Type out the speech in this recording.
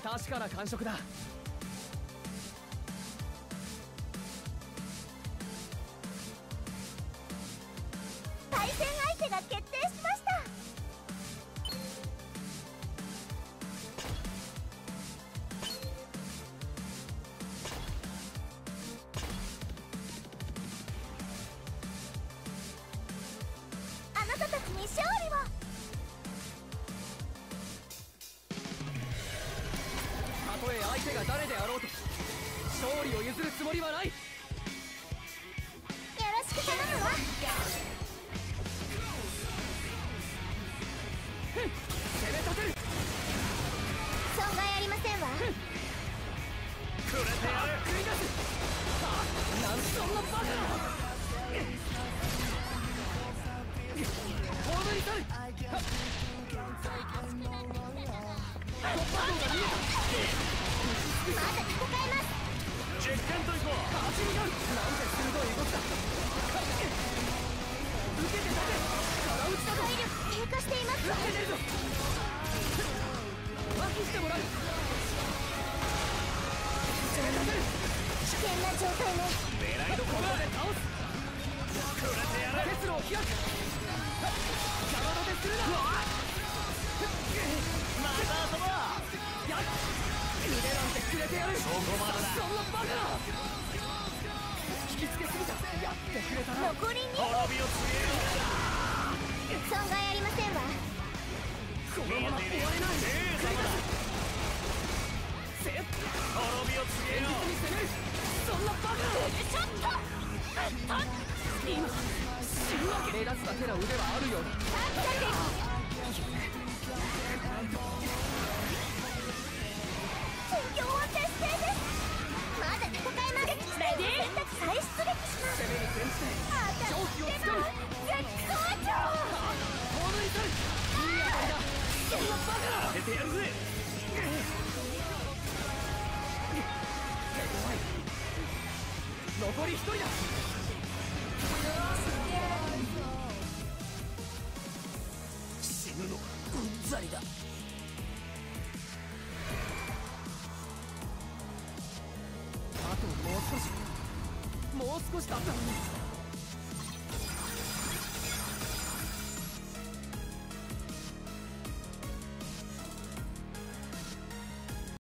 確かな感触だ。 対戦相手が決定しました。あなたたちに勝利を。 たとえ相手が誰であろうと勝利を譲るつもりはない。よろしく頼むわ。 攻め立てる。 損害ありませんわ。 くれてやる。繰り出す。なんそんなバカな。葬り去る。 まだ戦えます。 実験といこう。走りがなんて鋭い動きだ。受けて立て。空打ちだぞ。 体力低下しています。 受けてるぞ。麻痺してもらう。攻め立てる。 危険な状態ね。 狙いどころで倒す。くれてやる。結露を開く。邪魔立てするな。また遊ぼう。やっ腕なんてくれてやる。そこまでだ。そんなバカな。引きつけすぎた。やってくれたな。 残り2。 滅びを告げよう。 損害ありませんわ。 このまま終われない。せっ滅びを告げよう。現実に攻める。そんなバカな。ちょっと今死ぬわけ。目立つだけの腕はあるようだ。 戦況は徹底です。まだ戦えます。レディー再出撃します。 攻めに転じて蒸気を作る。 絶好調。 葬り去る。いい当たりだ。そんなバカな。当ててやるぜ。手強い。残り1人だ。死ぬのはうんざりだ。あともう少しだったのに。